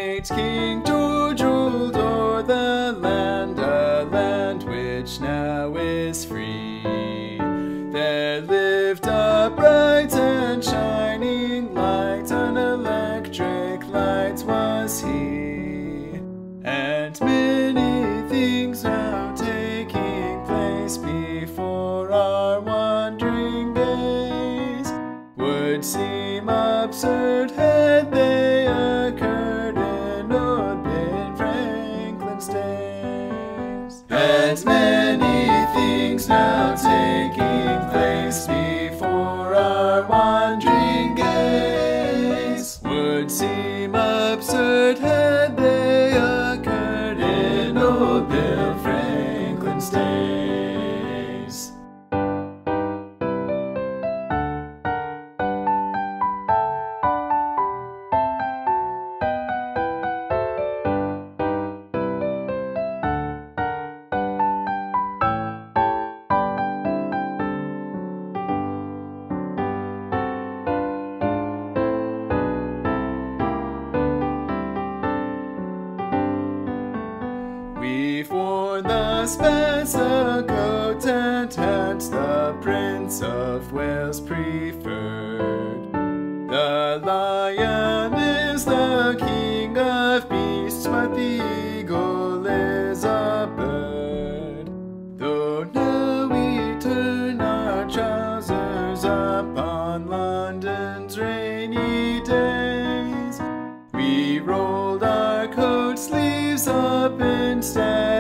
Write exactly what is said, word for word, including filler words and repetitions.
great King George ruled o'er the land, a land which now is free. There lived a bright and shining light, an electric light was he. And many things now taking place before our wondering gaze would seem absurd had they occurred in old Ben Franklin's days. And many things now taking place before our wondering gaze would seem absurd had they occurred in old Ben Franklin's days. We've worn the Spencer coat and hats the Prince of Wales preferred. The lion is the king of beasts, but the eagle is a bird. Though now we turn our trousers up on London's rainy days, we rolled our coat sleeves up instead